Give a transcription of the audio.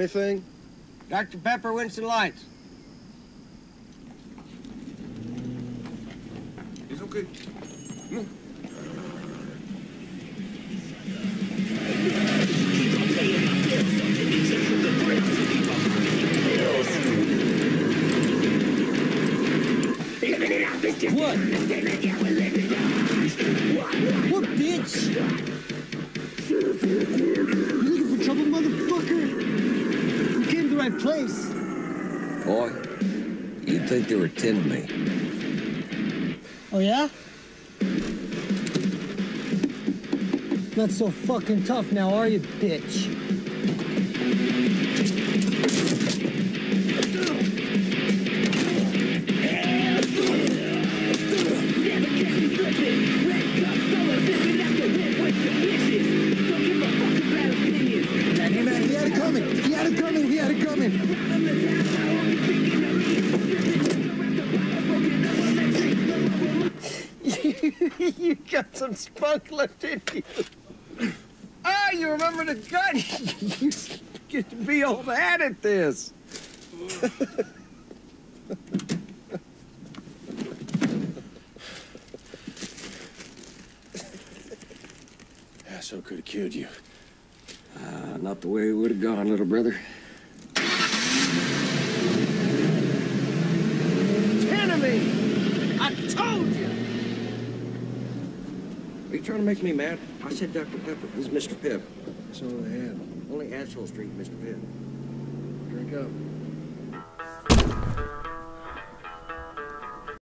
anything? Dr. Pepper, Winston Lights. It's okay. Come on. What? What, bitch? You looking for trouble, motherfucker? You came to the right place. Boy, you'd think there were 10 of me. Oh, yeah? Not so fucking tough now, are you, bitch? Hey, man, he had it coming. He had it coming. He had it coming. You got some spunk left in you. Ah, you remember the gun? You get to be old hat at this. Yeah, so could have killed you. Not the way it would have gone, little brother. 10 of me! I told you! Are you trying to make me mad? I said Dr. Pepper. This is Mr. Pip. That's all I had. Only Asshole Street, Mr. Pip. Drink up.